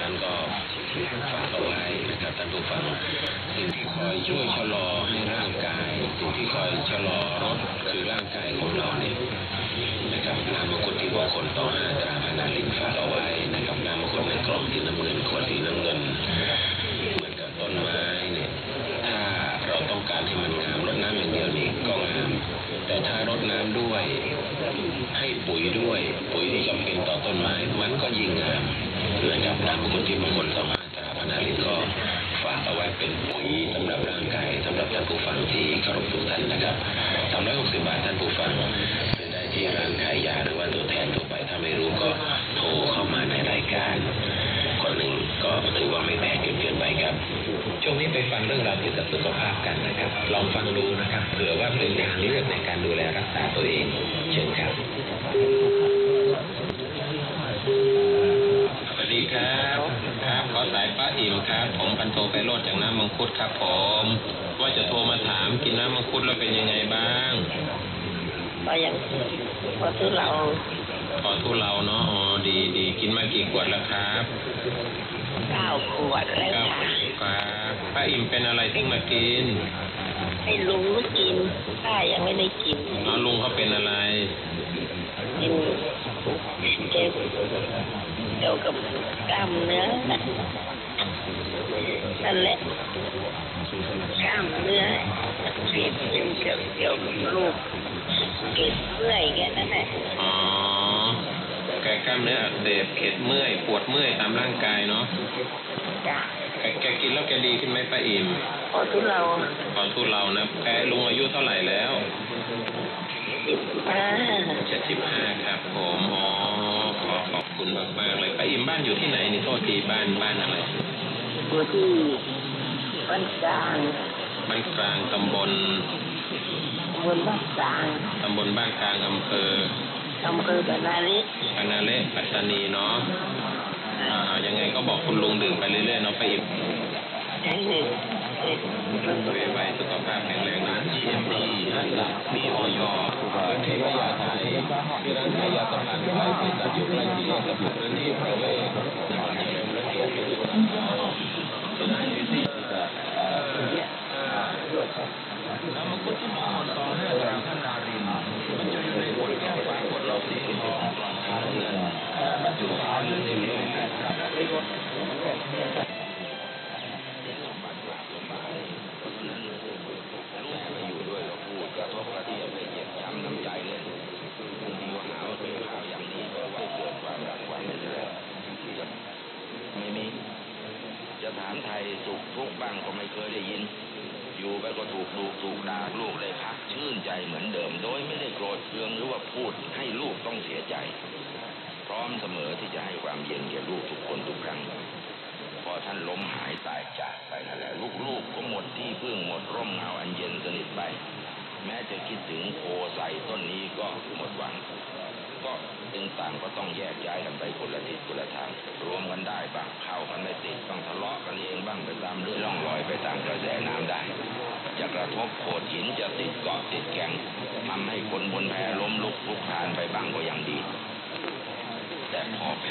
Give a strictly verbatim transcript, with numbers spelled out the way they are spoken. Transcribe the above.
านก็ฝากเอาไว้นะครับท่านผู้ฟังสิ่งที่คอยช่วยชะลอให้ร่างกายสิ่งที่คอยชะลอรถคือร่างกายของเราเนี่ยนะครับนามกุฎที่ว่าคนต่อห้าตราพนาลินฝากเอาไว้นะครับนามกุฎในกล่องสีน้ำเงินขวดสีน้ำเงินเหมือนกับต้นไม้เนี่ยถ้าเราต้องการให้มันงามรดน้ำอย่างเดียวนี่ก็งามแต่ถ้ารดน้ำด้วยให้ปุ๋ยด้วยปุ๋ยที่จำเป็นต่อต้นไม้มันก็ยิ่งงามนะครับนามกุฎที่มงคลต่อห้าตราพนาลินก็ฝากเอาไว้เป็นปุ๋ยสำหรับร่างกายสำหรับท่านผู้ฟังที่เคารพทุกท่านนะครับสามร้อยหกสิบบาทท่านผู้ฟังซื้อได้ที่ร้านขายยาหรือว่าตัวแทนทั่วไปถ้าไม่รู้ก็โทรเข้ามาในรายการคนหนึ่งก็ถือว่าไม่แพงเกินเกินไปครับช่วงนี้ไปฟังเรื่องราวเกี่ยวกับสุขภาพกันนะครับลองฟังดูนะครับเผื่อว่าเป็นทางเลือกในการดูแลรักษาตัวเองเชิญครับสวัสดีครับครับขอสายป้าอิ่มครับผมพันโทไปโรจน์จากน้ำมังคุดครับผมว่าจะโทรมาถามกินน้ำมังคุดแล้วเป็นยังไงบ้างก็ยังพอทุเราพอทุเราเนาะอ๋อดีดีกินมากี่ขวดแล้วครับเก้าขวดแล้วค่ะครับป้าอิ่มเป็นอะไรที่มากินให้ลุงกินป้ายังไม่ได้กินอ๋อลุงเขาเป็นอะไรกินเจ็บเกี่ยวกับกล้ามเนื้อนั่นแหละกล้ามเนื้อเจ็บเป็นเกี่ยวเกี่ยวกับลูกเก็บเมื่อยแกนั่นแหละอ๋อแกกล้ามเนื้ออักเสบเข็ดเมื่อยปวดเมื่อยตามร่างกายเนาะจ้ะแกแกกินแล้วแกดีขึ้นไหมป้าอิ่มพอทุเราพอทุเรานะแกลุงอายุเท่าไหร่แล้วสิบห้าเจ็ดสิบห้าครับผมอ๋อขอขอบคุณมากๆเลยป้าอิ่มบ้านอยู่ที่ไหนนี่โทษทีบ้านบ้านอะไรอยู่ที่บ้านกลางบ้านกลางตำบลตำบลบ้านกลางตำบลบ้านกลางอำเภออำเภอปานาเละปานาเละปัตตานีเนาะอ่ายังไงก็บอกคุณลุงดื่มไปเรื่อยๆเนาะป้าอิ่มใช่เลยเวไวสุขภาพแข็งแรงนะ จี เอ็ม พี อันดับมีออยพื้นที่พญาไทที่ร้านขายยาตำนานไทยเป็นตัดอยู่ใกล้ที่กับพื้นที่ประเวศนครเจริญและเกียรติสถานที่ที่จะน้ำมังคุดที่มงคลต่อห้าตราพนาลินบรรจุอยู่ในขวดแก้วฝาขวดรอบสีทองกล่องสีน้ำเงินบรรจุฝาหนึ่งสิบมิลลิลิตรครับจะถามไทยสุขทุกข์บ้างก็ไม่เคยได้ยินอยู่ไปก็ถูกดูถูกด่าลูกเลยพักชื่นใจเหมือนเดิมโดยไม่ได้โกรธเคืองหรือว่าพูดให้ลูกต้องเสียใจพร้อมเสมอที่จะให้ความเย็นแก่ลูกทุกคนทุกครั้งพอท่านล้มหายตายจากไปนั่นแหละลูกๆก็หมดที่พึ่งหมดร่มเงาอันเย็นสนิทไปแม้จะคิดถึงโพไทรต้นนี้ก็หมดหวังก็จึงต่างก็ต้องแยกย้ายกันไปคนละทิศคนละทางรวมกันได้บ้างเข้ากันไม่ติดต้องทะเลาะกันเองบ้างไปตามเรื่องล่องลอยไปตามกระแสน้ำได้จะกระทบโขดหินจะติดเกาะติดแก่งทำให้คนบนแพล้มลุกลุกคลานไปบ้างก็ยังดีแต่พอแพ